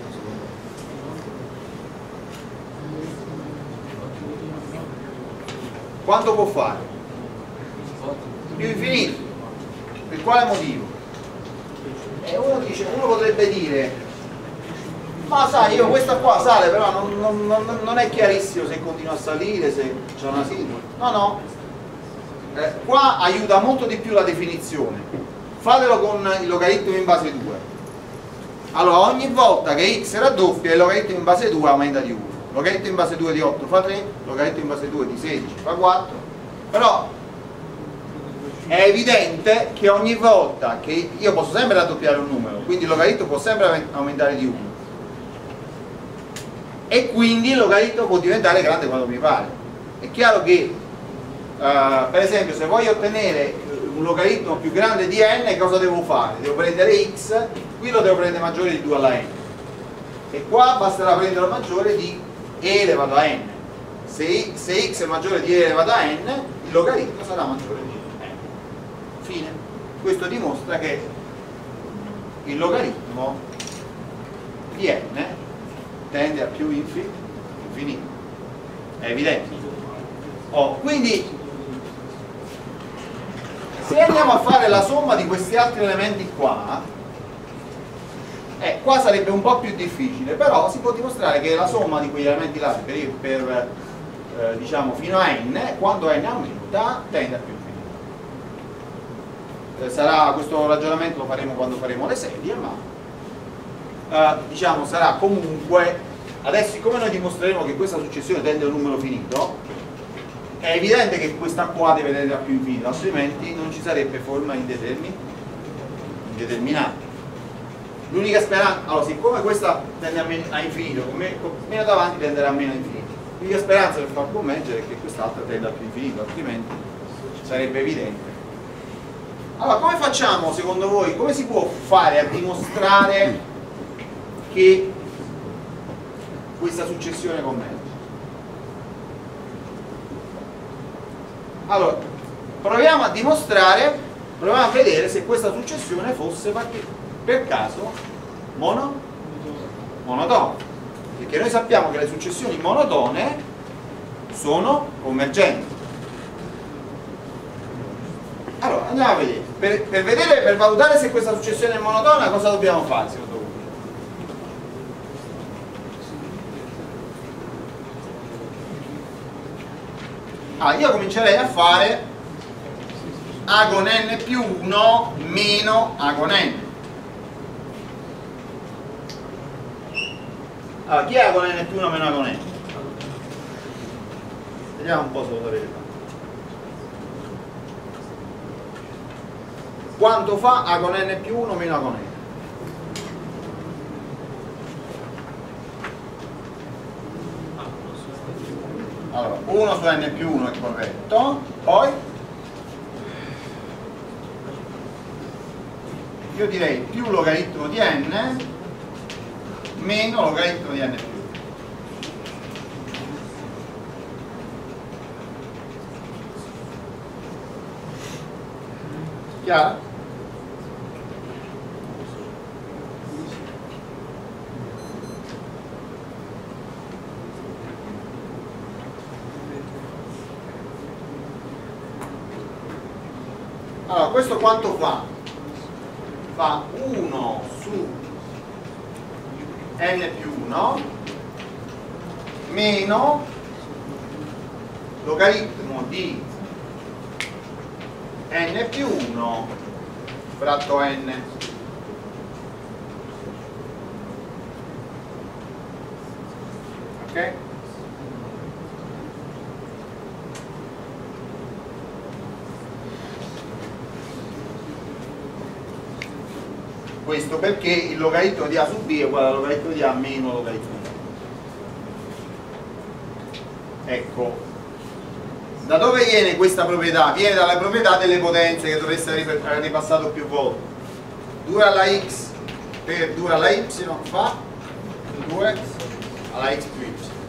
Quanto può fare? Più infinito. Per quale motivo? E uno dice, uno potrebbe dire, ma sai, io questa qua sale, però non, non, non, non è chiarissimo se continua a salire, se c'è una singola. No, no. Eh, qua aiuta molto di più la definizione. Fatelo con il logaritmo in base due. Allora, ogni volta che x raddoppia, il logaritmo in base due aumenta di uno. Logaritmo in base due di otto fa tre, logaritmo in base due di sedici fa quattro. Però è evidente che ogni volta che io posso sempre raddoppiare un numero, quindi il logaritmo può sempre aumentare di uno, e quindi il logaritmo può diventare grande quando mi pare. È chiaro che uh, per esempio, se voglio ottenere un logaritmo più grande di n, cosa devo fare? Devo prendere x, qui lo devo prendere maggiore di due alla n, e qua basterà prenderlo maggiore di e elevato a n. Se, se x è maggiore di e elevato a n, il logaritmo sarà maggiore di n. Fine. Questo dimostra che il logaritmo di n tende a più infinito. È evidente. Oh, quindi se andiamo a fare la somma di questi altri elementi qua, eh, qua sarebbe un po' più difficile, però si può dimostrare che la somma di quegli elementi là per, per eh, diciamo fino a n, quando n aumenta, tende a più infinito. Eh, sarà, questo ragionamento lo faremo quando faremo le serie, ma eh, diciamo sarà comunque, adesso siccome noi dimostreremo che questa successione tende a un numero finito, è evidente che questa qua deve tendere a più infinito, altrimenti non ci sarebbe forma indeterminata. L'unica speranza, allora, siccome questa tende a, meno, a infinito, con meno, con meno davanti tenderà a meno infinito, l'unica speranza per far convergere è che quest'altra tenda a più infinito, altrimenti sarebbe evidente. Allora, come facciamo secondo voi, come si può fare a dimostrare che questa successione converge? Allora, proviamo a dimostrare, proviamo a vedere se questa successione fosse per caso mono, monotona, perché noi sappiamo che le successioni monotone sono convergenti. Allora, andiamo a vedere. Per, per vedere, per valutare se questa successione è monotona, cosa dobbiamo fare secondo voi? Ah, io comincerei a fare a con n più uno meno a con n. Allora, chi è a con n più uno meno a con n? Vediamo un po' se lo sapete fare. Quanto fa a con n più uno meno a con n? Allora, uno su n più uno è corretto, poi io direi più logaritmo di n meno logaritmo di n più uno. Chiaro? Allora, questo quanto fa? Fa uno su n più uno meno logaritmo di n più uno fratto n. Ok? questo perché il logaritmo di A su B è uguale al logaritmo di A meno logaritmo di A. Ecco, da dove viene questa proprietà? Viene dalla proprietà delle potenze che dovreste aver ripassato più volte. due alla x per due alla y fa due alla x più y.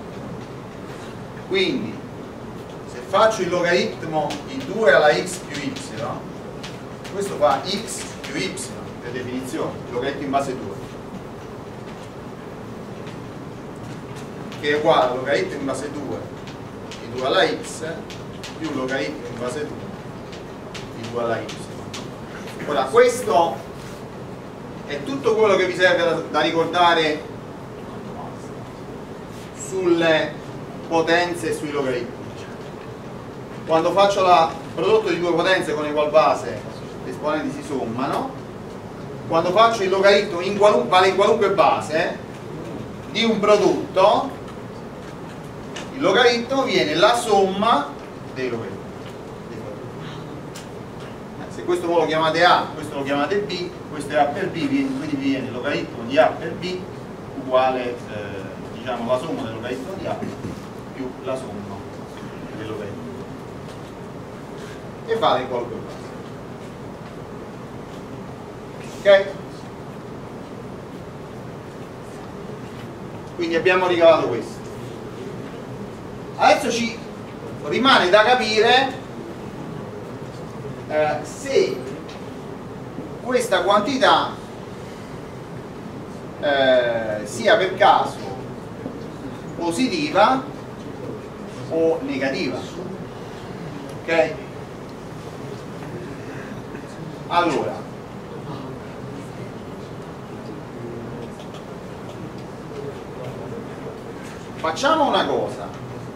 Quindi se faccio il logaritmo di due alla x più y, questo fa x più y per definizione, il logaritmo in base due, che è uguale al logaritmo in base due di due alla x più logaritmo in base due di due alla y. Ora questo è tutto quello che vi serve da, da ricordare sulle potenze e sui logaritmi. Quando faccio il prodotto di due potenze con egual base, le esponenti si sommano. Quando faccio il logaritmo in qualunque, vale in qualunque base di un prodotto, il logaritmo viene la somma dei logaritmi. Se questo lo chiamate A, questo lo chiamate B, questo è A per B, quindi viene il logaritmo di A per B uguale, eh, diciamo, la somma del logaritmo di A più la somma del logaritmo. E vale in qualunque base. Ok? Quindi abbiamo ricavato questo. Adesso ci rimane da capire eh, se questa quantità eh, sia per caso positiva o negativa. Ok? Allora, facciamo una cosa,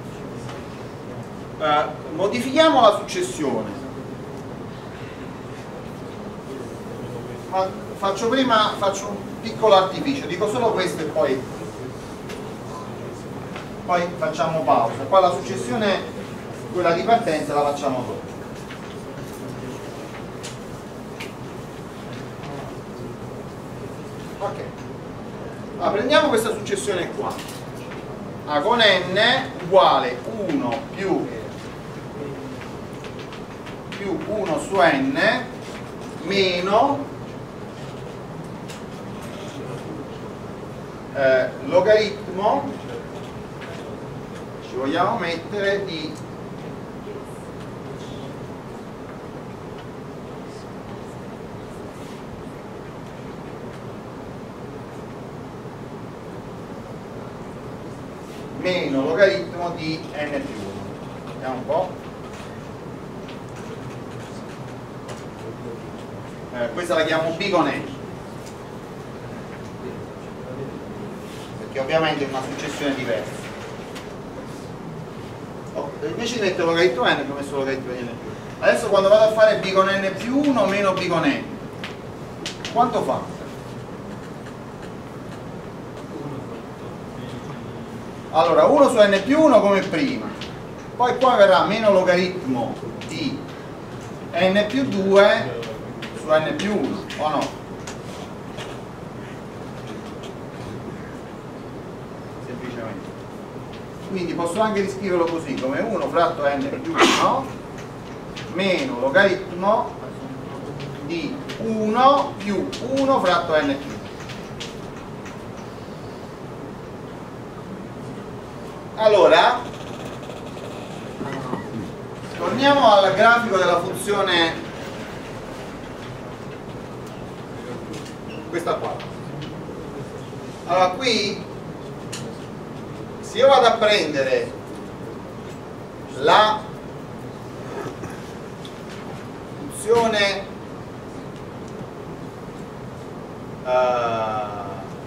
eh, modifichiamo la successione, ma faccio prima faccio un piccolo artificio, dico solo questo e poi, poi facciamo pausa. Qua la successione, quella di partenza, la facciamo dopo. Ok, allora, prendiamo questa successione qua. A con n uguale uno più più uno su n meno eh, logaritmo, ci vogliamo mettere, di meno logaritmo di n più uno. Vediamo un po'. Eh, questa la chiamo b con n, perché ovviamente è una successione diversa. Oh, invece di mettere logaritmo n, ho messo logaritmo di n più uno. Adesso quando vado a fare b con n più uno meno b con n, quanto fa? Allora, uno su n più uno come prima, poi qua verrà meno logaritmo di n più due su n più uno, o no? Semplicemente. Quindi posso anche riscriverlo così, come uno fratto n più uno meno logaritmo di uno più uno fratto n più uno. Allora, torniamo al grafico della funzione, questa qua. Allora, qui, se io vado a prendere la funzione uh,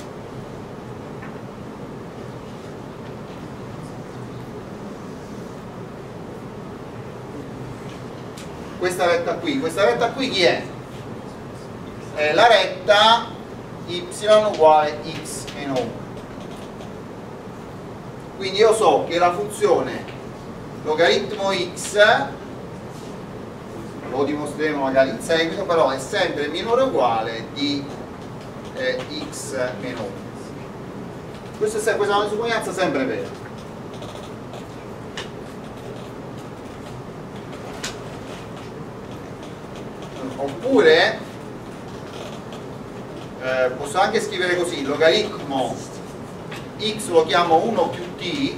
questa retta qui, questa retta qui chi è? È la retta y uguale x meno uno. Quindi io so che la funzione logaritmo x, lo dimostreremo magari in seguito, però è sempre minore o uguale di è x meno uno. Questa è una disuguaglianza sempre vera. Oppure eh, posso anche scrivere così: il logaritmo x lo chiamo uno più t,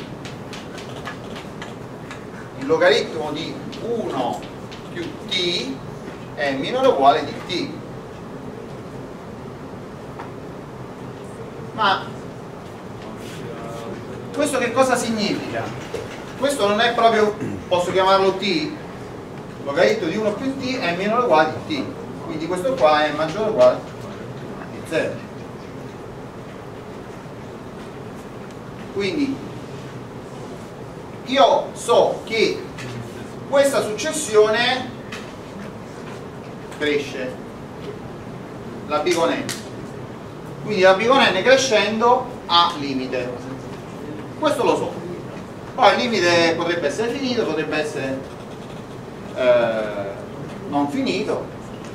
il logaritmo di uno più t è minore o uguale di t. Ma questo che cosa significa? Questo non è proprio, posso chiamarlo t, logaritmo di uno più t è minore o uguale di t, quindi questo qua è maggiore o uguale di zero. Quindi io so che questa successione cresce, la b con n, quindi la b con n crescendo ha limite, questo lo so. Poi il limite potrebbe essere finito, potrebbe essere eh, non finito,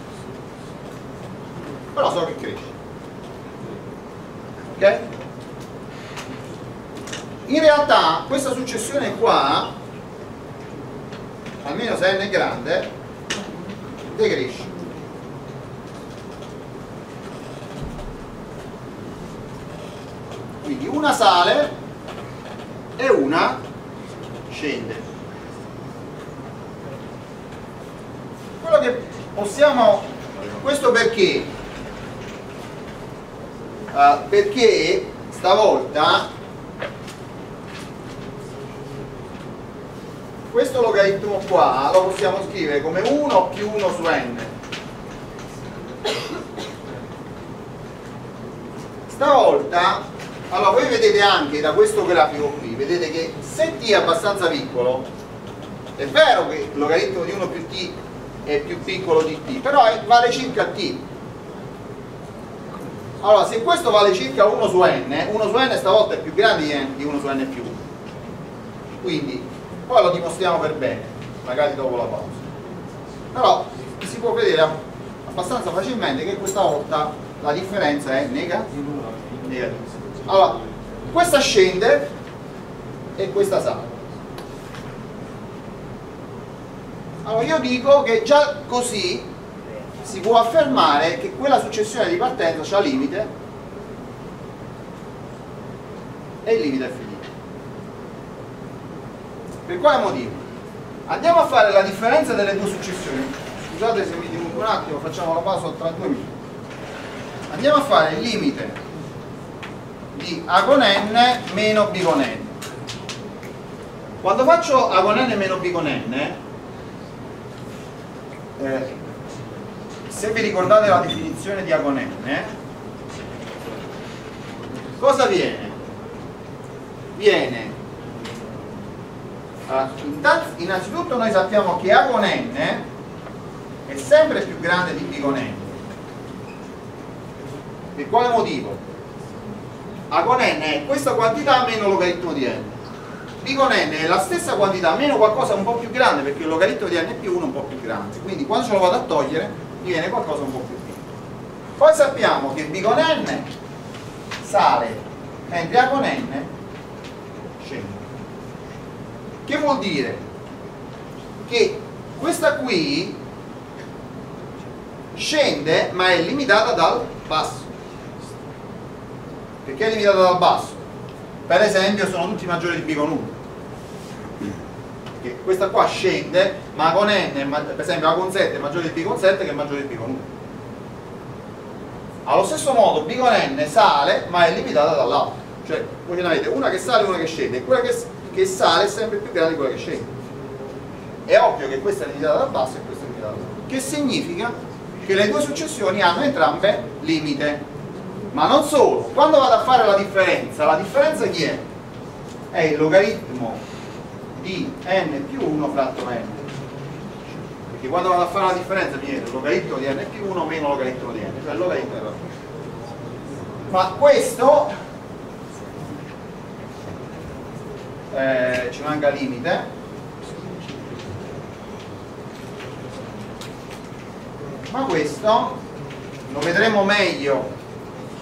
però so che cresce, ok? In realtà questa successione qua, almeno se n è grande, decresce. Quindi una sale e una scende. Quello che possiamo, questo perché? Uh, perché stavolta questo logaritmo qua lo possiamo scrivere come uno più uno su n. Stavolta, allora voi vedete anche da questo grafico qui, vedete che se t è abbastanza piccolo, è vero che il logaritmo di uno più t è più piccolo di t, però è, vale circa t. Allora, se questo vale circa uno su n, uno su n stavolta è più grande di, di uno su n più uno. Quindi, poi lo dimostriamo per bene, magari dopo la pausa. Però si può vedere abbastanza facilmente che questa volta la differenza è negativa. negativa. Allora, questa scende e questa sale. Allora io dico che già così si può affermare che quella successione di partenza ha limite e il limite è finito. Per quale motivo? Andiamo a fare la differenza delle due successioni. Scusate se mi dilungo un attimo, facciamo la pausa tra due minuti. Andiamo a fare il limite di a con n meno b con n. Quando faccio a con n meno b con n, eh, se vi ricordate la definizione di a con n, cosa viene? Viene uh, innanzitutto noi sappiamo che a con n è sempre più grande di b con n. Per quale motivo? A con n è questa quantità meno logaritmo di n. B con n è la stessa quantità meno qualcosa un po' più grande, perché il logaritmo di n più uno è un po' più grande. Quindi quando ce lo vado a togliere mi viene qualcosa un po' più piccolo. Poi sappiamo che b con n sale mentre a con n scende. Che vuol dire? Che questa qui scende ma è limitata dal basso. Perché è limitata dal basso? Per esempio sono tutti maggiori di b con uno. Perché questa qua scende, ma con n, per esempio a con sette è maggiore di b con sette che è maggiore di b con uno. Allo stesso modo b con n sale, ma è limitata dall'altro. Cioè voi ce ne avete una che sale e una che scende, e quella che, che sale è sempre più grande di quella che scende. È ovvio che questa è limitata dal basso e questa è limitata dall'alto. Che significa che le due successioni hanno entrambe limite. Ma non solo, quando vado a fare la differenza, la differenza chi è? È il logaritmo di n più uno fratto n. Perché quando vado a fare la differenza mi viene il logaritmo di n più uno meno logaritmo di n, cioè il logaritmo della differenza. Ma questo eh, ci manca limite. Ma questo lo vedremo meglio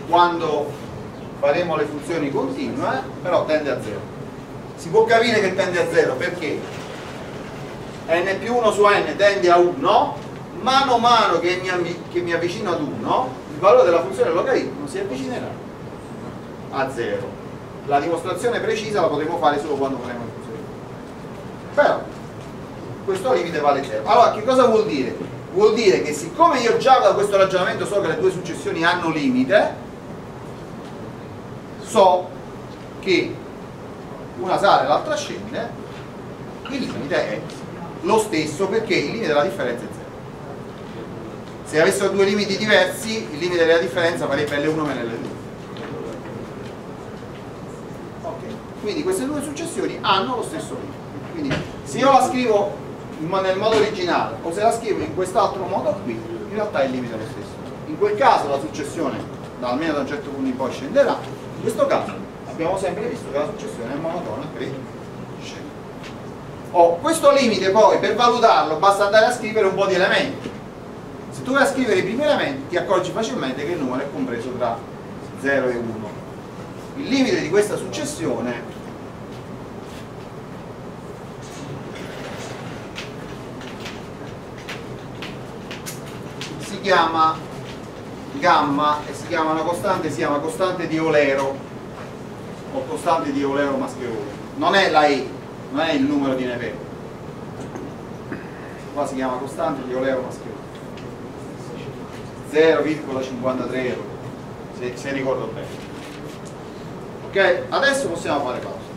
quando faremo le funzioni continue, però tende a zero. Si può capire che tende a zero perché n più uno su n tende a uno, mano a mano che mi, che mi avvicino ad uno, il valore della funzione logaritmo si avvicinerà a zero. La dimostrazione precisa la potremo fare solo quando faremo le funzioni. Però questo limite vale zero. Allora, che cosa vuol dire? Vuol dire che siccome io già da questo ragionamento so che le due successioni hanno limite, so che una sale e l'altra scende, il limite è lo stesso perché il limite della differenza è zero. Se avessero due limiti diversi, il limite della differenza farebbe L uno meno L due. Ok, quindi queste due successioni hanno lo stesso limite. Quindi se io la scrivo nel modo originale o se la scrivo in quest'altro modo qui, in realtà il limite è lo stesso. In quel caso la successione, da, almeno da un certo punto in poi, scenderà. In questo caso abbiamo sempre visto che la successione è monotona e scende. Oh, questo limite poi, per valutarlo, basta andare a scrivere un po' di elementi. Se tu vai a scrivere i primi elementi, ti accorgi facilmente che il numero è compreso tra zero e uno. Il limite di questa successione si chiama gamma e si chiama una costante, si chiama costante di Eulero o costante di Eulero maschieroso. Non è la E, non è il numero di Neveu. Qua si chiama costante di Eulero maschieroso. zero virgola cinquantatré euro, se, se ricordo bene. Ok, adesso possiamo fare pausa.